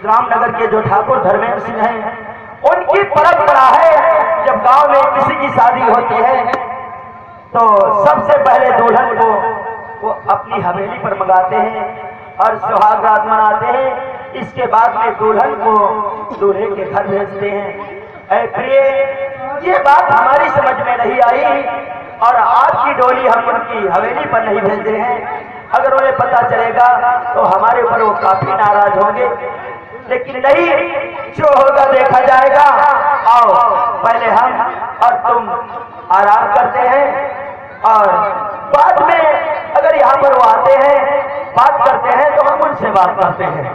रामनगर के जो ठाकुर धर्मेंद्र सिंह हैं, उनकी परंपरा है जब गांव में किसी की शादी होती है तो सबसे पहले दुल्हन को वो अपनी हवेली पर मंगाते हैं और सुहाग रात मनाते हैं। इसके बाद में दुल्हन को दूल्हे के घर भेजते हैं। ऐ प्रिय, ये बात हमारी समझ में नहीं आई और आपकी डोली हम उनकी हवेली पर नहीं भेजे हैं। अगर उन्हें पता चलेगा तो हमारे ऊपर वो काफी नाराज होंगे, लेकिन नहीं, जो होगा देखा जाएगा। आओ पहले हम और तुम आराम करते हैं और बाद में अगर यहाँ पर वो आते हैं, बात करते हैं तो हम उनसे बात करते हैं।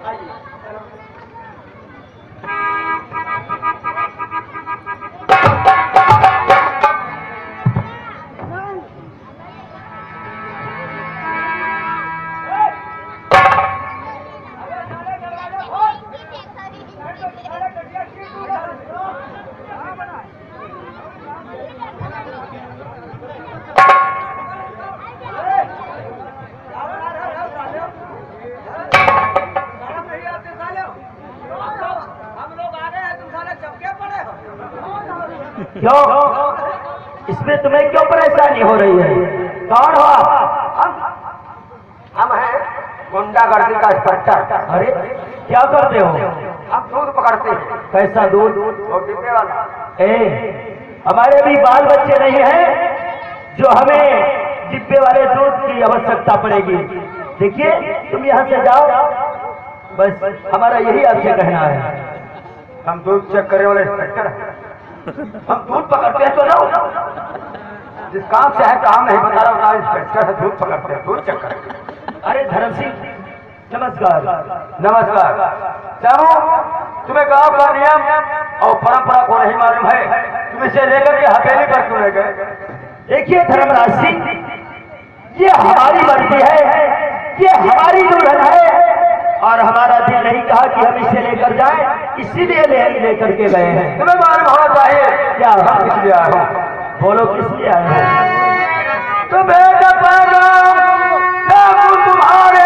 क्यों? इसमें तुम्हें क्यों परेशानी हो रही है? कौन हो आप? हम हैं गुंडागर्दी का इंस्पेक्टर। अरे क्या करते हो? हम दूध पकड़ते हैं। कैसा दूध? डिब्बे वाला। हमारे भी बाल बच्चे नहीं हैं जो हमें डिब्बे वाले दूध की आवश्यकता पड़ेगी। देखिए, तुम यहाँ से जाओ, बस हमारा यही आपसे कहना है। हम दूध चेक करने वाले इंस्पेक्टर हैं। हम दूध पकड़ते हैं तो ना, जिस काम से है काम नहीं बता रहा हूँ, इंस्पेक्टर है, दूध पकड़ते हैं, दूध चेक करते। अरे धर्म सिंह, नमस्कार। नमस्कार। चाहो तुम्हें गांव का नियम और परंपरा को नहीं मालूम है, तुम इसे लेकर के हवेली पर क्यों ले गए? देखिए धर्मराज सिंह, ये हमारी मर्जी है, ये हमारी दुल्हन है और हमारा दिल नहीं कहा कि हम इसे लेकर जाएं, इसीलिए लेकर के गए हैं। तुम्हें मालूम होना चाहिए क्या हम किस लिए आए हो? बोलो किस लिए आए हो? तुम्हें तुम्हारे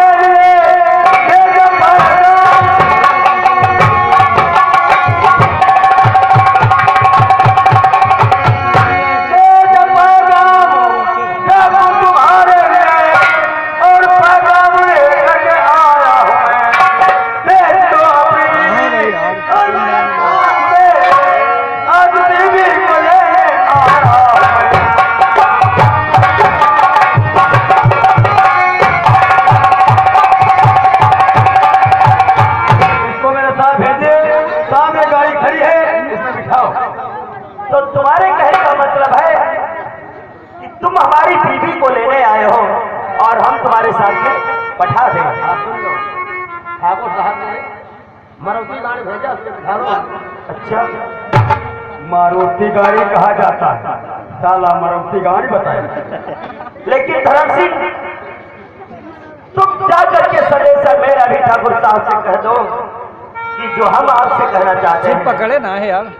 तो तुम्हारे कहने का मतलब है कि तुम हमारी बीवी को लेने आए हो और हम तुम्हारे साथ में बैठा देंगे। ठाकुर साहब ने मारुति गाड़ी भेजा, उससे बिठा लो। अच्छा, मारुति गाड़ी कहा जाता है, साला मारुति गाड़ी बताए। लेकिन धर्म सिंह, तुम जाकर के सदैव मेरा भी ठाकुर साहब से कह दो कि जो हम आपसे कहना चाहते हैं। पकड़े ना है यार।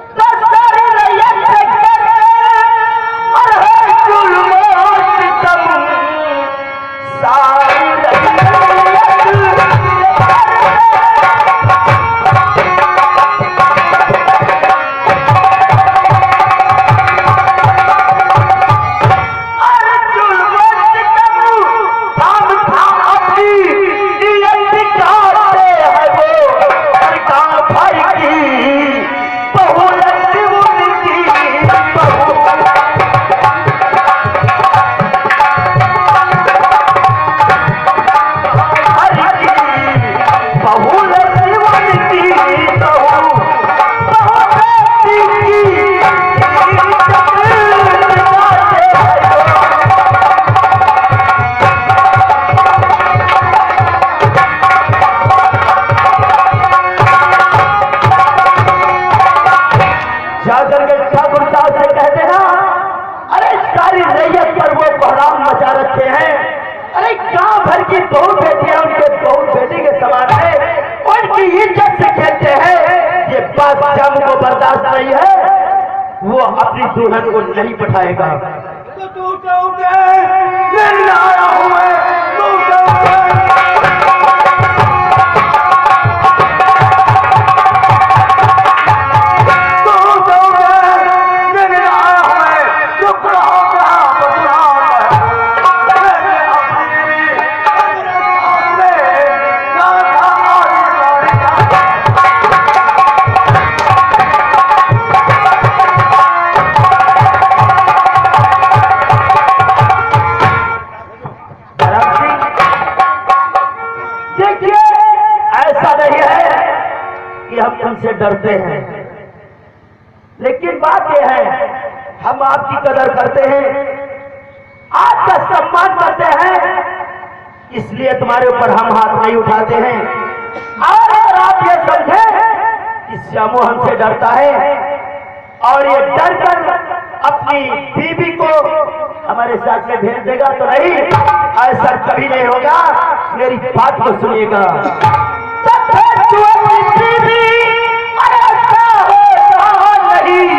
को बर्दाश्त नहीं है, वो अपनी दुल्हन को नहीं पठाएगा। तो तू क्यों आया हूं मैं, तू क्यों हमसे डरते हैं, लेकिन बात यह है हम आपकी कदर करते हैं, आपका सम्मान करते हैं, इसलिए तुम्हारे ऊपर हम हाथ नहीं उठाते हैं। और अगर आप ये समझे कि श्यामू हमसे डरता है और ये डर कर अपनी बीवी को हमारे साथ में भेज देगा तो नहीं, ऐसा कभी नहीं होगा। मेरी बात को सुनिएगा। बीवी ऐसा होगा नहीं,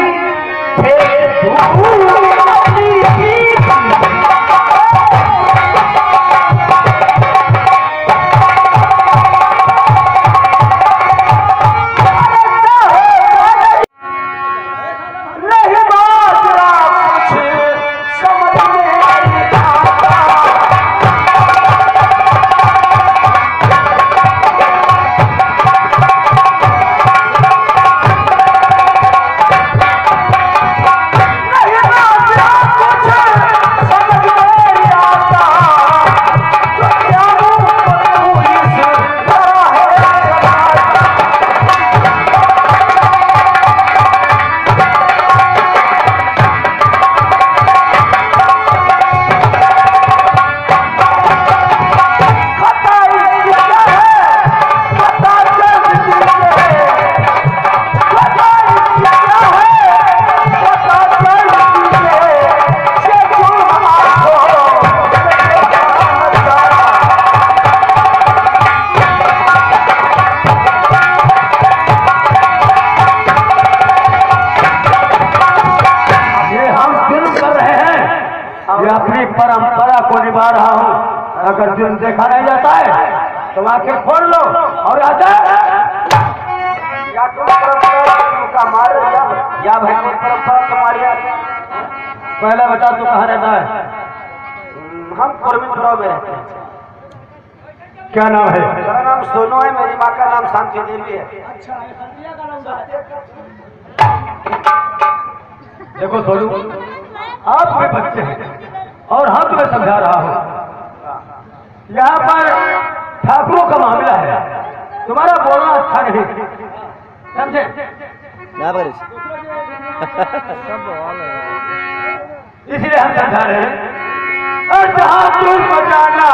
अपनी परंपरा को निभा रहा हूँ। अगर जुर्म देखा नहीं जाता है तो आंखें खोल लो और आजा या भाई परंपरा तुम्हारी। पहले बता तू कहाँ रहता है? हम कोरमिनपुरा में रहते हैं। क्या नाम है? मेरा नाम सोनू है, मेरी माँ का नाम शांति देवी है। देखो सोनू, आप भी बच्चे हैं और हम तुम्हें समझा रहा हूं। यहाँ पर ठाकुरों का मामला है, तुम्हारा बोलना अच्छा नहीं, समझे? इसलिए हम समझा रहे हैं। और जहां तुम बजाना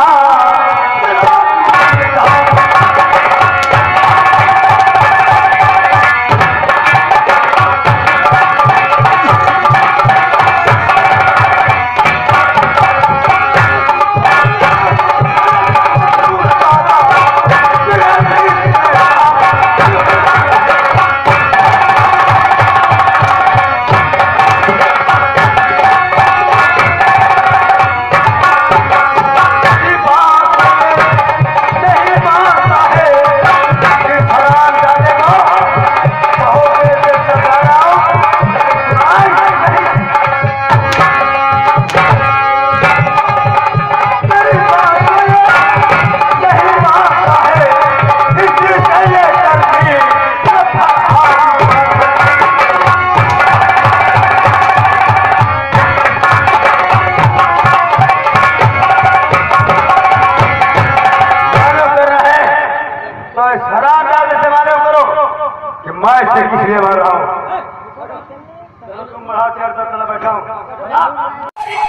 मैं इससे किसलिए मार रहा हूँ? तुम बढ़ा चढ़ कर चला बैठा हूँ।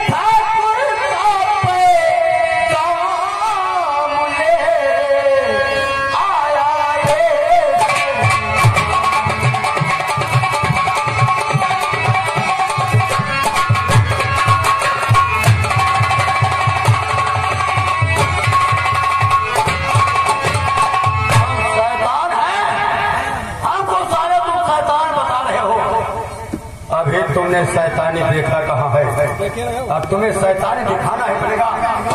अभी तुमने शैतानी देखा कहाँ है? अब तुम्हें शैतानी दिखाना ही पड़ेगा।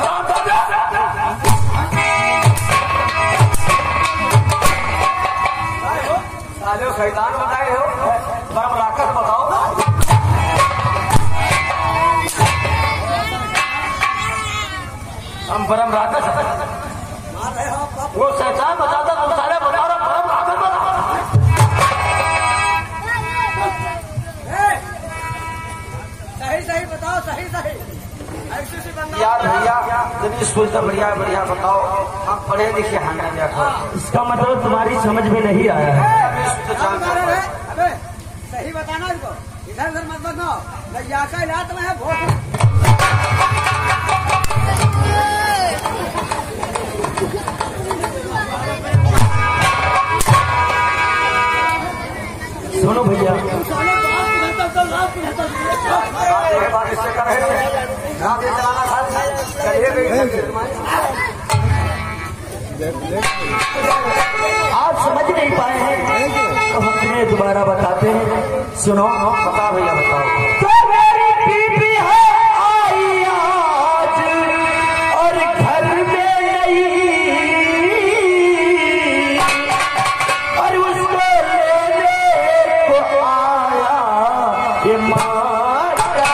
साले शैतान बताए हो, परम राक्षस बताओ। हम परम राक्षस, वो शैतान बताता, तुम साले बता रहे परम राक्षस बताओ। सही बताओ, सही ऐसे से बंदा यार भैया जब स्कूल से बढ़िया बढ़िया बताओ। हम पढ़े लिखे हैं, इसका मतलब तुम्हारी समझ में नहीं आया है। अबे सही बताना इसको, इधर उधर मत बताओ, या का इलाज में है भोट। सुनो भैया, आप समझ नहीं पाए हैं तो हम तुम्हें दोबारा बताते हैं। सुनो, बता भैया, बताओ। तो मेरी बीबी है आई आज और घर में नहीं, और उसको लेने को आया ये माता।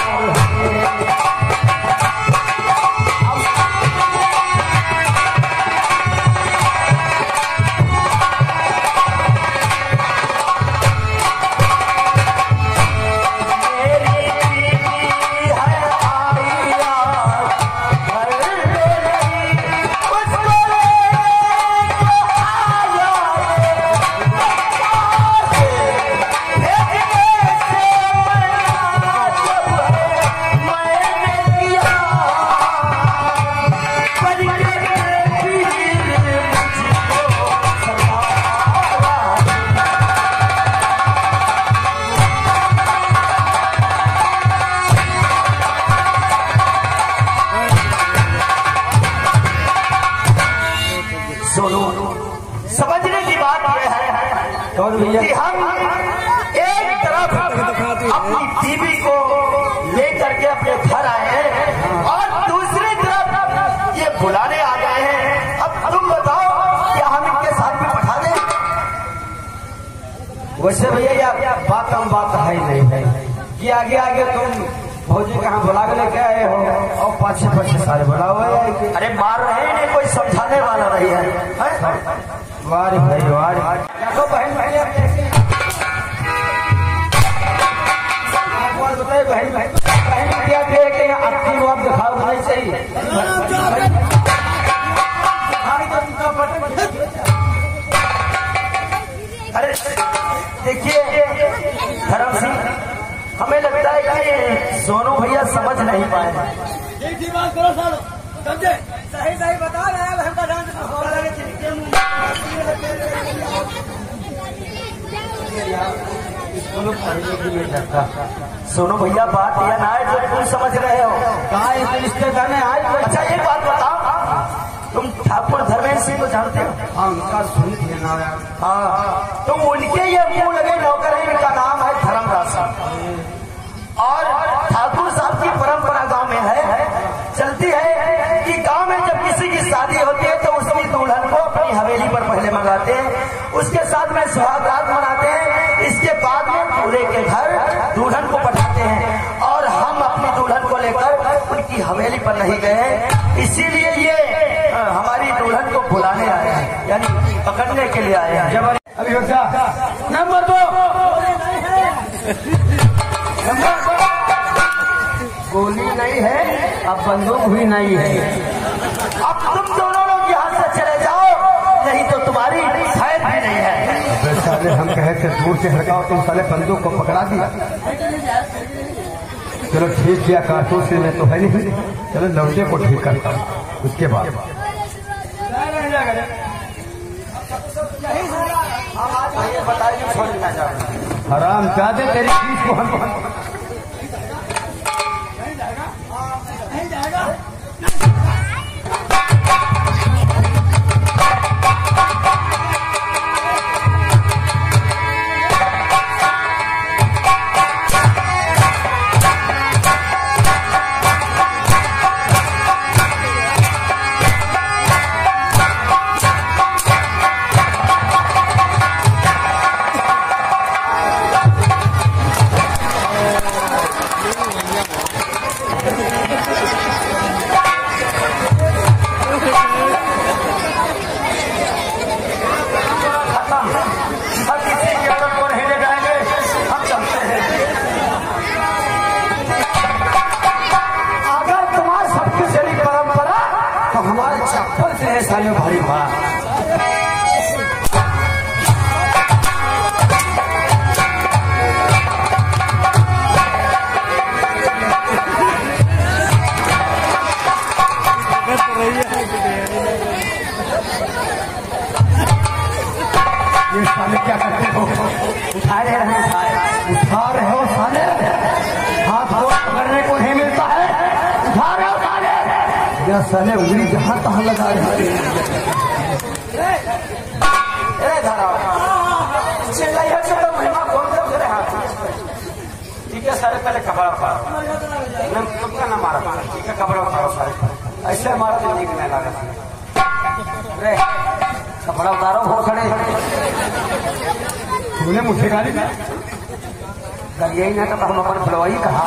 समझने की बात यह है कि हम एक तरफ अपनी बीवी को लेकर के अपने घर आए हैं और दूसरी तरफ ये बुलाने आ गए हैं। अब तुम बताओ क्या हम इनके साथ में पठा दें? वैसे भैया यह बात हम बात है नहीं है कि आगे आगे तुम भौजी कहाँ बुला के लेके आए हो और पाछे पाछे सारे बुला हुए। अरे मार रहे हैं, कोई समझाने वाला नहीं है। वाह भाई वाह, देखो बहन भाई बताए बहन भाई बहन क्या थे आपकी वो आप दिखाओ नहीं सही। अरे देखिए धर्म सिंह, हमें लगता है कि सोनू भैया समझ नहीं पाए। बात करो सर, समझे? सही सही बता रहे हैं, हमका ध्यान सोनू भैया बात यह ना है जो तुम समझ रहे हो। कहा इस रिश्तेदार में आए। अच्छा एक बात बताओ, तुम ठाकुर धर्मेंद्र सिंह को जानते हो? हाँ, उनका सुनित है ना। हाँ, तो उनके ये मुंह लगे नौकर है, इनका नाम है धर्मराज और ठाकुर साहब की परंपरा गांव में है, चलती है कि गांव में जब किसी की शादी होती है तो उसकी दुल्हन को अपनी हवेली पर पहले मंगाते हैं, उसके साथ में सुहाग रात मनाते हैं, इसके बाद में दूल्हे के घर दुल्हन को पठाते हैं। और हम अपनी दुल्हन को लेकर उनकी हवेली पर नहीं गए, इसीलिए ये हमारी दुल्हन को बुलाने आए हैं, यानी पकड़ने के लिए आए हैं। जब अभी नंबर 2 गोली नहीं है, अब बंदूक भी नहीं है। अब तुम दोनों लोग यहाँ से चले जाओ, नहीं तो तुम्हारी खैर भी नहीं है। साले हम कहे थे दूर से हटकाओ, तुम साले बंदूक को पकड़ा दिया। चलो ठीक किया, कारतूस से मैं तो है नहीं। चलो लौटे को ठीक करता हूँ, उसके बाद हराम ज्यादा तेरी चीज को हम सालों भारी माँ मेरा साले उंगली जहां तहां लगा रहा है। ठीक है सारे, पहले कपड़ा उठाओ, तुमका ना मारा, ठीक है कपड़ा उठाओ सारे, ऐसे मारा तो ठीक नहीं लगा। अरे कपड़ा उतारो, हो खड़े तूने मुझसे गाली यही ना तो हम अपन फलवाई कहा।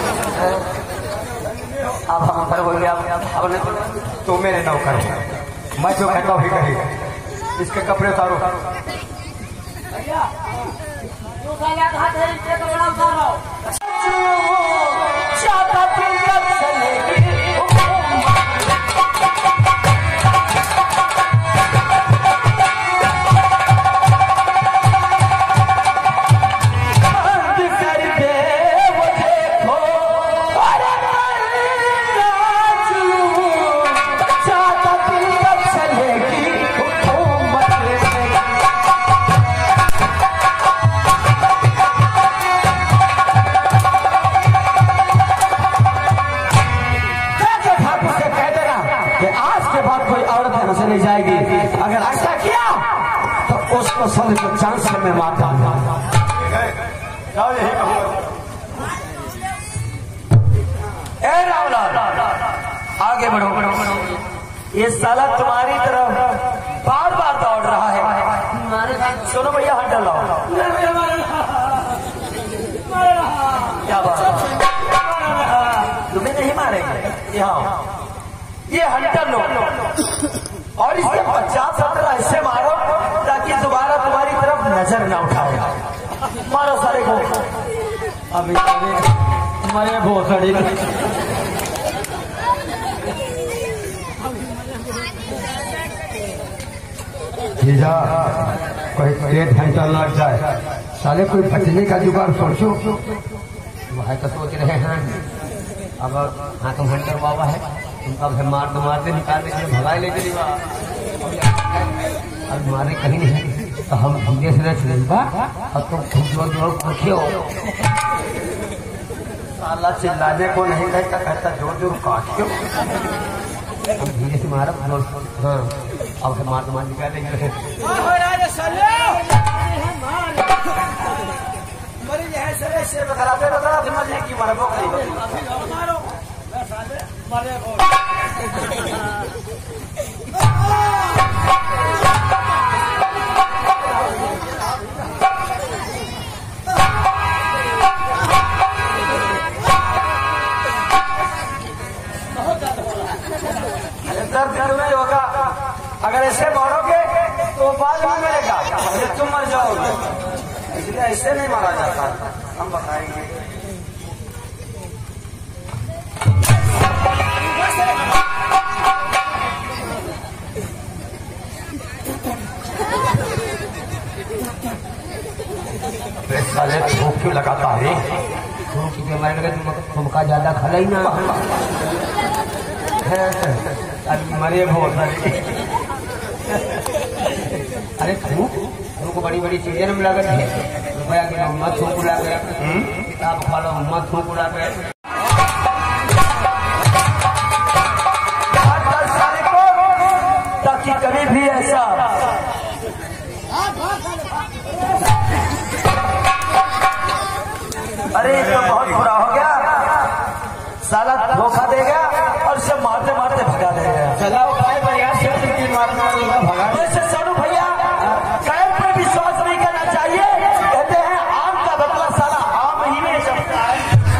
अब हम पर हो गया, तो मेरे नौकर, मैं जो कहता हूँ करेगा। इसके कपड़े उतारो। नहीं जाएगी, अगर ऐसा किया तो उसको समझ को चांस में मारता हूं। आगे बढ़ो, ये साला तुम्हारी तरफ बार बार दौड़ रहा है। सुनो भैया, हट डालो। क्या बात, तुम्हें नहीं मारेंगे यहाँ, ये हंटर लो और इसे 50-17 ऐसे मारो ताकि दोबारा तुम्हारी तरफ नजर न उठाए। मारो सारे को। अभी मरे भोसड़ी जीजा, कोई तेज घंटा लग जाए, साले कोई बचने का जुगाड़ सोचो। वह तो सोच रहे हैं, अब हाँ तुम हंटर बाबा है, उनका मारते निकालने के लिए भगाई ले चली। अब मारे कहीं नहीं तो हम धीरे से चलेगा और तुम जोर जोर पूछो। साला चिल्लाने को नहीं कहता, कहता जोर जोर काटो। हम धीरे से मारा। हाँ अब मार निकालेंगे। होगा अगर ऐसे मारोगे तो बाद में मिलेगा, तुम मर जाओगे, इसलिए ऐसे नहीं मारा जाता। हम बताएंगे। साले थूक क्यों लगाता है? थूक क्यों मारने का? तुमका ज्यादा खा ही ना। मरे बहुत सारे। अरे थूक को बड़ी बड़ी चीजें में लागत है। रुपया की उम्मत थूक उड़ा गया, किताब खा लो उम्मत थूक उड़ा गया। ताकि कभी भी ऐसा अरे तो बहुत बुरा हो गया, साला धोखा देगा और सब मारते मारते भगा देगा। चलाओ भाई प्रयास से भगा। वैसे सोनू भैया कैब पे विश्वास नहीं करना चाहिए, कहते हैं आम का बदला साला आम ही में चलता है।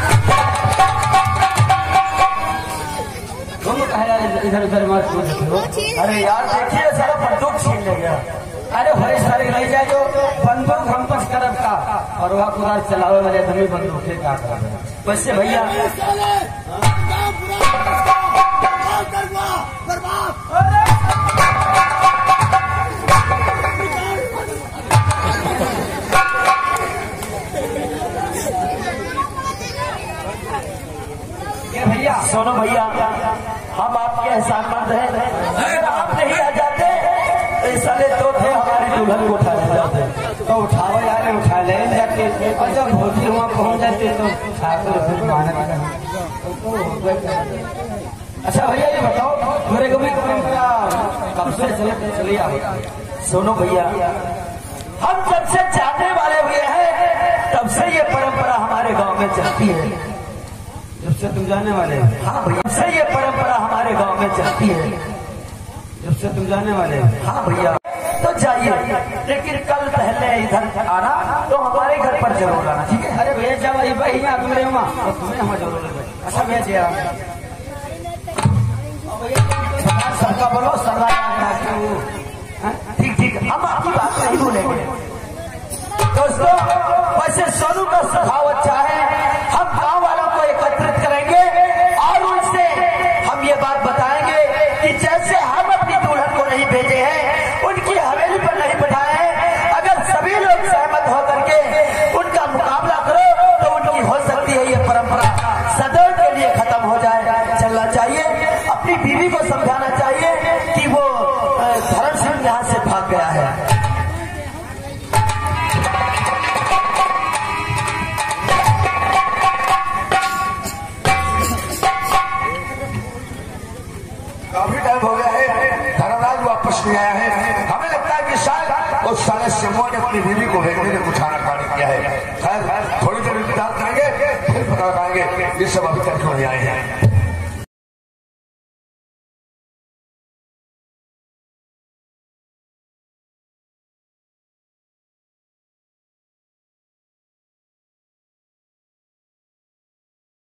तुम कहे इधर उधर मत। अरे यार देखिए सारा बंदूक छीन ले गया। अरे भाई सारे रह जाए जो बंदूक हम पर तरफ का और वह कुदार चलावे वाले धनी बंदूक से क्या कर। वैसे भैया भैया सोनू भैया, हम आपके एहसानमंद हैं। अगर आप नहीं आ जाते तो इस साले तो थे हमारी दुल्हन को उठा ले जाते, तो उठाओ यार, उठा ले जाते। और जब भोजी वहाँ पहुँच जाते तो अच्छा भैया ये बताओ, मेरे को भी परंपरा कब से चली आ रही? सुनो भैया, हम जब से जानने वाले हुए हैं तब से ये परंपरा हमारे गांव में चलती है। जब से तुम जाने वाले हो? हाँ भैया, जब से ये परंपरा हमारे गांव में चलती है। जब से तुम जाने वाले हो? हाँ भैया। तो जाइए, लेकिन कल पहले इधर आना तो हमारे घर पर जरूर आना, ठीक है? अरे भैया जब भैया तुम्हारे वहाँ तुम्हें हम जरूर। अच्छा भैया सबका बोलो ठीक ठीक, हम आपकी बात नहीं भूलेंगे। दोस्तों वैसे सोनू का स्वभाव अच्छा है, हम गांव वालों को एकत्रित करेंगे और उनसे हम ये बात बताएंगे कि जैसे हम अपनी दुल्हन को नहीं भेजे हैं, उनकी हवेली पर नहीं बैठाए हैं, अगर सभी लोग सहमत होकर के उनका मुकाबला करो तो उनकी हो सकती है ये परंपरा सदैव के लिए खत्म हो जाए। चलना चाहिए, अपनी बीवी को समझाना चाहिए कि वो धर्म सिंह यहाँ से भाग गया है। काफी टाइम हो गया है, धर्मराज वापस नहीं आया है। हमें लगता है कि शायद उस साले सिम्बो ने अपनी बीवी को भेजने के कुछ आना पानी किया है। खैर थोड़ी देर इंतजार करेंगे, फिर पता लगाएंगे ये सब अभी तक क्यों नहीं आए हैं।